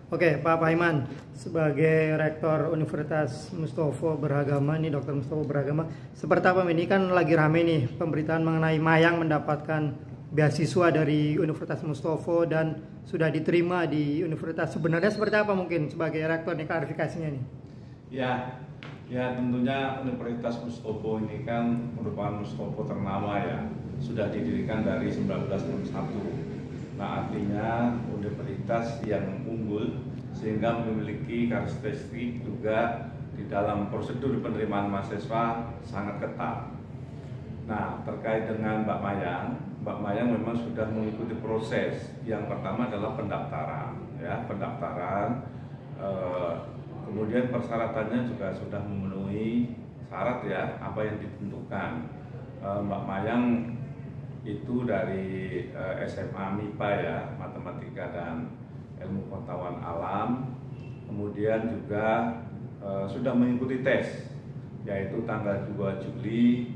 Oke, Pak Paiman, sebagai Rektor Universitas Mustopo Beragama, ini Dr. Mustopo Beragama, seperti apa ini kan lagi rame nih pemberitaan mengenai Mayang mendapatkan beasiswa dari Universitas Mustopo dan sudah diterima di universitas. Sebenarnya seperti apa mungkin sebagai Rektor nih klarifikasinya nih? Ya tentunya Universitas Mustopo ini kan merupakan Mustopo ternama ya, sudah didirikan dari 1961. Nah, artinya universitas yang unggul sehingga memiliki karakteristik juga di dalam prosedur penerimaan mahasiswa sangat ketat. Nah, terkait dengan Mbak Mayang memang sudah mengikuti proses. Yang pertama adalah pendaftaran, ya, kemudian persyaratannya juga sudah memenuhi syarat ya, apa yang ditentukan. Mbak Mayang itu dari SMA MIPA ya, Matematika dan Ilmu Pengetahuan Alam, kemudian juga sudah mengikuti tes, yaitu tanggal 2 Juli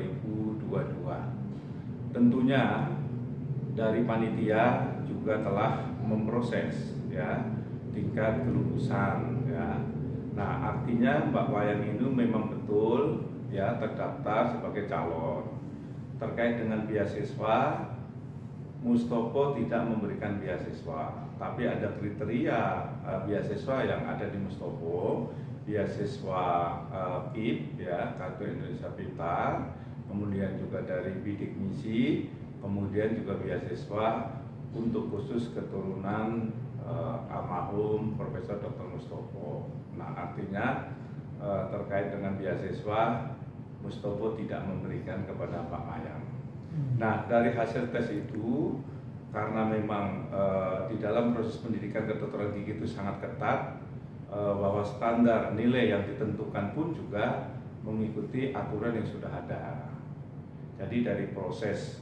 2022. Tentunya dari panitia juga telah memproses ya tingkat kelulusan ya. Nah, artinya Mbak Mayang ini memang betul ya terdaftar sebagai calon. Terkait dengan beasiswa, Mustopo tidak memberikan beasiswa, tapi ada kriteria beasiswa yang ada di Mustopo, beasiswa PIP ya, Kartu Indonesia Pintar, kemudian juga dari bidik misi, kemudian juga beasiswa untuk khusus keturunan almarhum Profesor Dr. Mustopo. Nah, artinya terkait dengan beasiswa Mustopo tidak memberikan kepada Pak Mayang. Nah, dari hasil tes itu, karena memang di dalam proses pendidikan kedokteran gigi itu sangat ketat, bahwa standar nilai yang ditentukan pun juga mengikuti aturan yang sudah ada. Jadi dari proses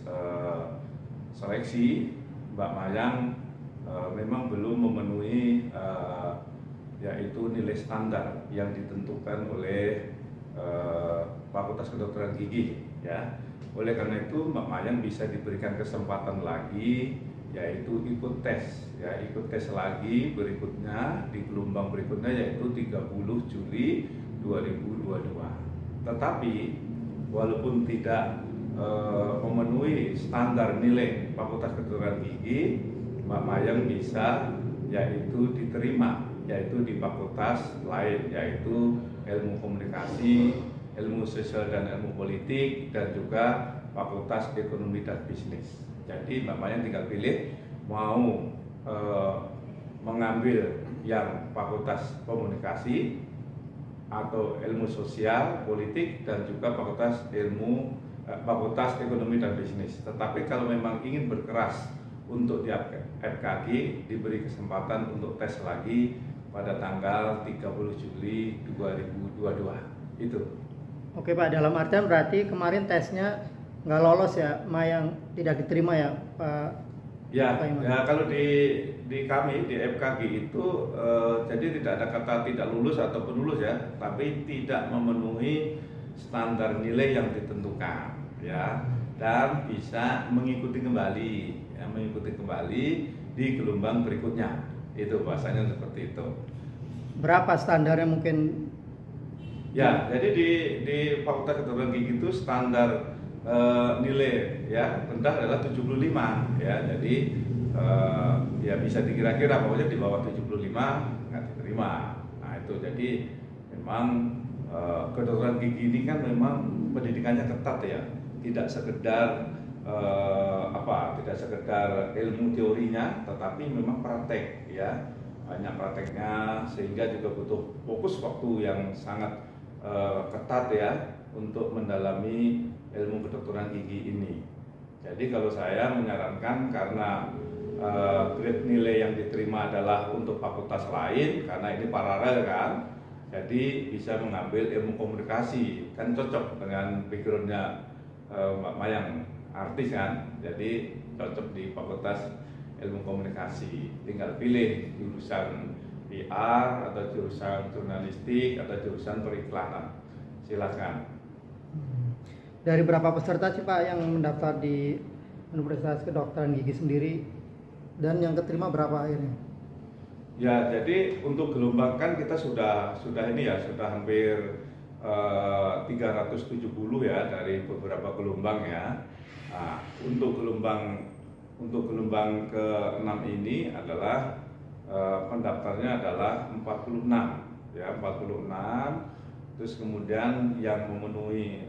seleksi, Mbak Mayang memang belum memenuhi yaitu nilai standar yang ditentukan oleh Fakultas Kedokteran Gigi ya. Oleh karena itu Mbak Mayang bisa diberikan kesempatan lagi, yaitu ikut tes ya, ikut tes lagi berikutnya di gelombang berikutnya yaitu 30 Juli 2022. Tetapi walaupun tidak memenuhi standar nilai Fakultas Kedokteran Gigi, Mbak Mayang bisa yaitu diterima yaitu di fakultas lain, yaitu ilmu komunikasi, ilmu sosial dan ilmu politik, dan juga fakultas ekonomi dan bisnis. Jadi Mbak Mayang tinggal pilih mau mengambil yang fakultas komunikasi atau ilmu sosial, politik, dan juga fakultas ekonomi dan bisnis. Tetapi kalau memang ingin berkeras untuk di FKG, diberi kesempatan untuk tes lagi pada tanggal 30 Juli 2022 itu. Oke Pak, dalam artian berarti kemarin tesnya nggak lolos ya, Mayang tidak diterima ya Pak? Ya, kalau di kami di FKG itu jadi tidak ada kata tidak lulus ataupun lulus ya, tapi tidak memenuhi standar nilai yang ditentukan ya, dan bisa mengikuti kembali di gelombang berikutnya. Itu bahasanya seperti itu. Berapa standarnya mungkin? Ya, jadi di Fakultas Kedokteran Gigi itu standar nilai ya rendah adalah 75 ya. Jadi ya bisa dikira-kira pokoknya di bawah 75 nggak diterima. Nah, itu jadi memang kedokteran gigi ini kan memang pendidikannya ketat ya. Tidak sekedar tidak sekedar ilmu teorinya, tetapi memang praktek ya, banyak prakteknya, sehingga juga butuh fokus waktu yang sangat ketat ya untuk mendalami ilmu kedokteran gigi ini. Jadi kalau saya menyarankan, karena grade nilai yang diterima adalah untuk fakultas lain, karena ini paralel kan, jadi bisa mengambil ilmu komunikasi, kan cocok dengan backgroundnya Mbak Mayang, artis kan, jadi cocok di Fakultas Ilmu Komunikasi. Tinggal pilih jurusan PR atau jurusan jurnalistik atau jurusan periklanan. Silakan. Dari berapa peserta sih Pak yang mendaftar di Universitas Kedokteran Gigi sendiri, dan yang keterima berapa akhirnya? Ya, jadi untuk gelombang kan kita sudah ini ya, sudah hampir 370 ya dari beberapa gelombang ya. Nah, untuk gelombang ke-6 ini adalah pendaftarnya adalah 46 ya, 46. Terus kemudian yang memenuhi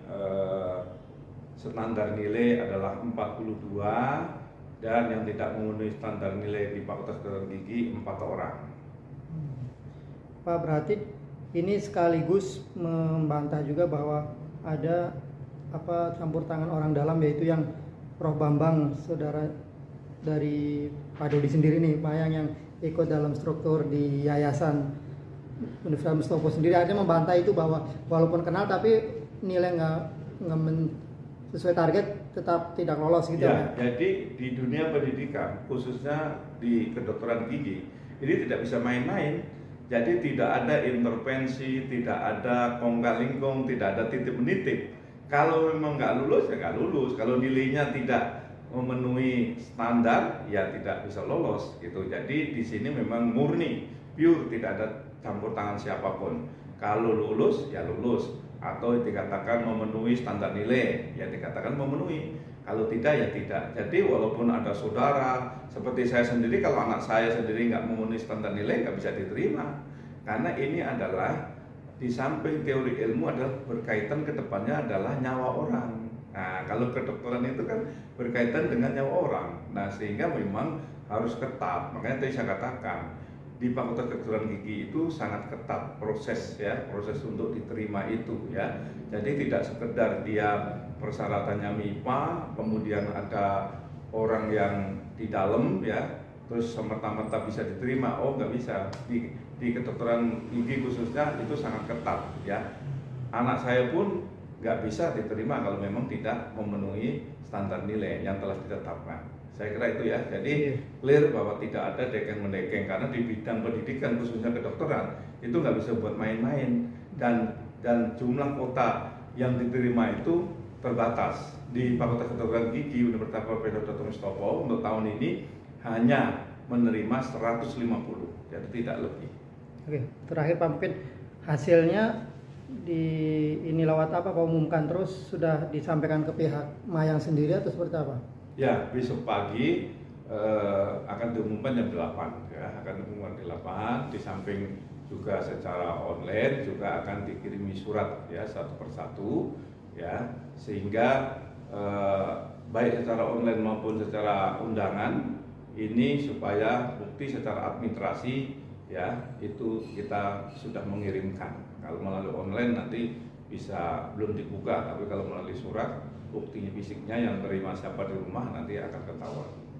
standar nilai adalah 42, dan yang tidak memenuhi standar nilai di Fakultas Kedokteran Gigi 4 orang. Pak, berarti ini sekaligus membantah juga bahwa ada campur tangan orang dalam, yaitu yang Prof Bambang, saudara dari Pak Dodi sendiri nih, Mayang, yang ikut dalam struktur di Yayasan Universitas Mustopo sendiri, ada membantah itu bahwa walaupun kenal tapi nilai nggak sesuai target tetap tidak lolos gitu ya. Jadi di dunia pendidikan, khususnya di kedokteran gigi, ini tidak bisa main-main. Jadi tidak ada intervensi, tidak ada kongkal-lingkong, tidak ada titip menitip. Kalau memang nggak lulus ya nggak lulus. Kalau nilainya tidak memenuhi standar ya tidak bisa lolos gitu. Jadi di sini memang murni, pure, tidak ada campur tangan siapapun. Kalau lulus ya lulus, atau dikatakan memenuhi standar nilai ya dikatakan memenuhi, kalau tidak ya tidak. Jadi walaupun ada saudara seperti saya sendiri, kalau anak saya sendiri nggak memenuhi standar nilai nggak bisa diterima, karena ini adalah di samping teori ilmu adalah berkaitan ke depannya adalah nyawa orang. Nah, kalau kedokteran itu kan berkaitan dengan nyawa orang. Nah, sehingga memang harus ketat. Makanya tadi saya katakan di Fakultas Kedokteran Gigi itu sangat ketat proses untuk diterima itu ya. Jadi tidak sekedar dia persyaratannya MIPA, kemudian ada orang yang di dalam ya, terus semata-mata bisa diterima. Oh, nggak bisa. Di kedokteran gigi khususnya itu sangat ketat ya. Anak saya pun nggak bisa diterima kalau memang tidak memenuhi standar nilai yang telah ditetapkan. Saya kira itu ya. Jadi clear bahwa tidak ada dekeng-mendekeng, karena di bidang pendidikan khususnya kedokteran itu nggak bisa buat main-main, dan jumlah kuota yang diterima itu terbatas. Di Fakultas Kedokteran Gigi Universitas Profesor Dr. Mustopo untuk tahun ini hanya menerima 150, jadi tidak lebih. Oke, terakhir Pak, mungkin hasilnya ini lewat apa Pak umumkan, terus sudah disampaikan ke pihak Mayang sendiri atau seperti apa? Ya, besok pagi akan diumumkan jam 8 ya, akan diumumkan di 8. Di samping juga secara online juga akan dikirimi surat ya satu persatu ya, sehingga baik secara online maupun secara undangan ini supaya bukti secara administrasi ya itu kita sudah mengirimkan. Kalau melalui online nanti bisa belum dibuka, tapi kalau melalui surat buktinya fisiknya yang terima siapa di rumah nanti akan ketahuan.